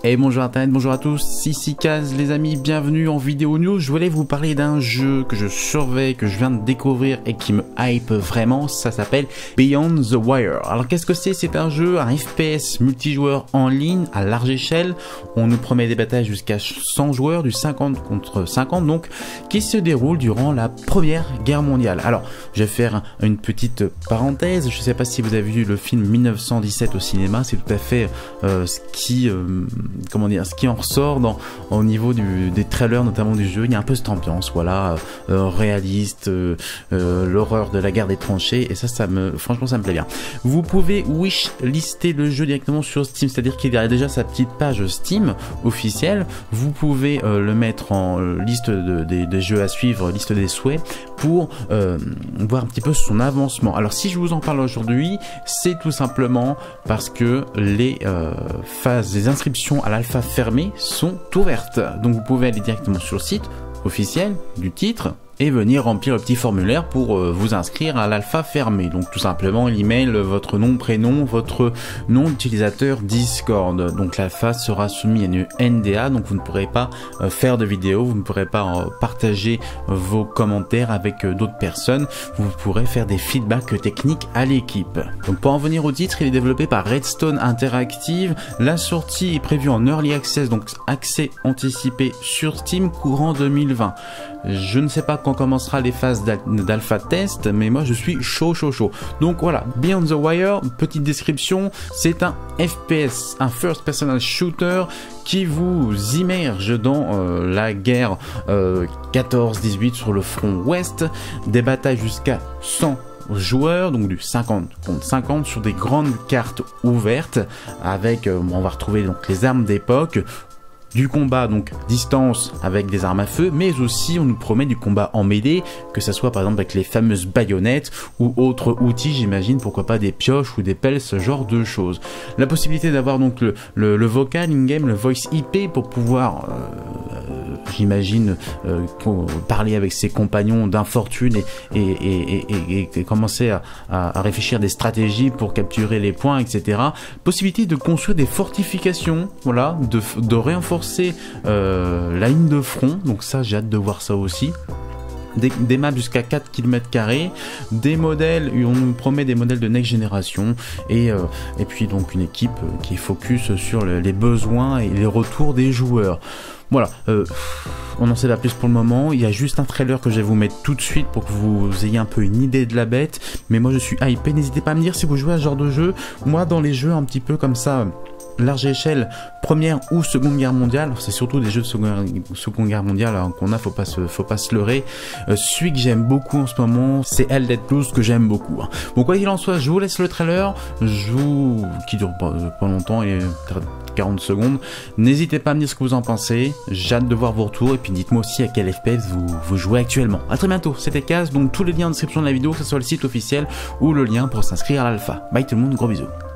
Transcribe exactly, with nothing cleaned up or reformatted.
Et bonjour Internet, bonjour à tous, ici Kaz les amis, bienvenue en vidéo news. Je voulais vous parler d'un jeu que je surveille, que je viens de découvrir et qui me hype vraiment, ça s'appelle Beyond the Wire. Alors qu'est-ce que c'est? C'est un jeu, un F P S multijoueur en ligne à large échelle. On nous promet des batailles jusqu'à cent joueurs, du cinquante contre cinquante donc, qui se déroule durant la première guerre mondiale. Alors je vais faire une petite parenthèse, je ne sais pas si vous avez vu le film mille neuf cent dix-sept au cinéma, c'est tout à fait euh, ce qui... Euh, comment dire, ce qui en ressort dans, au niveau du, des trailers notamment du jeu. Il y a un peu cette ambiance, voilà, euh, réaliste, euh, euh, l'horreur de la guerre des tranchées, et ça, ça me, franchement, ça me plaît bien. Vous pouvez wishlister le jeu directement sur Steam, c'est-à-dire qu'il y a déjà sa petite page Steam officielle. Vous pouvez euh, le mettre en euh, liste de, de, des jeux à suivre, liste des souhaits, pour euh, voir un petit peu son avancement. Alors, si je vous en parle aujourd'hui, c'est tout simplement parce que les euh, phases, les inscriptions à l'alpha fermée sont ouvertes. Donc vous pouvez aller directement sur le site officiel du titre et venir remplir le petit formulaire pour euh, vous inscrire à l'alpha fermé. Donc tout simplement l'email, votre nom, prénom, votre nom d'utilisateur Discord. Donc l'alpha sera soumis à une N D A, donc vous ne pourrez pas euh, faire de vidéos, vous ne pourrez pas euh, partager euh, vos commentaires avec euh, d'autres personnes, vous pourrez faire des feedbacks techniques à l'équipe. Donc pour en venir au titre, il est développé par Redstone Interactive. La sortie est prévue en Early Access, donc accès anticipé sur Steam courant deux mille vingt. Je ne sais pas quand commencera les phases d'alpha test, mais moi je suis chaud chaud chaud. Donc voilà, Beyond the Wire, petite description, c'est un F P S, un first personal shooter qui vous immerge dans euh, la guerre euh, quatorze dix-huit sur le front ouest, des batailles jusqu'à cent joueurs, donc du cinquante contre cinquante sur des grandes cartes ouvertes avec, euh, on va retrouver donc les armes d'époque, du combat donc distance avec des armes à feu, mais aussi on nous promet du combat en mêlée, que ça soit par exemple avec les fameuses baïonnettes ou autres outils, j'imagine, pourquoi pas des pioches ou des pelles, ce genre de choses. La possibilité d'avoir donc le, le, le vocal in-game, le voice I P pour pouvoir euh, j'imagine euh, parler avec ses compagnons d'infortune et, et, et, et, et commencer à, à, à réfléchir des stratégies pour capturer les points, et cetera. Possibilité de construire des fortifications, voilà, de, de renforcer euh, la ligne de front, donc ça j'ai hâte de voir ça aussi. Des, des maps jusqu'à quatre kilomètres carrés, des modèles, on nous promet des modèles de next génération, et, euh, et puis donc une équipe qui est focus sur le, les besoins et les retours des joueurs. Voilà, euh, on n'en sait pas plus pour le moment, il y a juste un trailer que je vais vous mettre tout de suite pour que vous ayez un peu une idée de la bête, mais moi je suis hypé, n'hésitez pas à me dire si vous jouez à ce genre de jeu. Moi dans les jeux un petit peu comme ça, large échelle, première ou seconde guerre mondiale, c'est surtout des jeux de seconde, seconde guerre mondiale hein, qu'on a, faut pas se, faut pas se leurrer. Euh, celui que j'aime beaucoup en ce moment, c'est Elden Plus, que j'aime beaucoup. Hein. Bon, quoi qu'il en soit, je vous laisse le trailer, je vous... qui dure pas, pas longtemps, et quarante secondes. N'hésitez pas à me dire ce que vous en pensez, j'ai hâte de voir vos retours, et puis dites-moi aussi à quel F P S vous, vous jouez actuellement. A très bientôt, c'était Kaz, donc tous les liens en description de la vidéo, que ce soit le site officiel ou le lien pour s'inscrire à l'alpha. Bye tout le monde, gros bisous.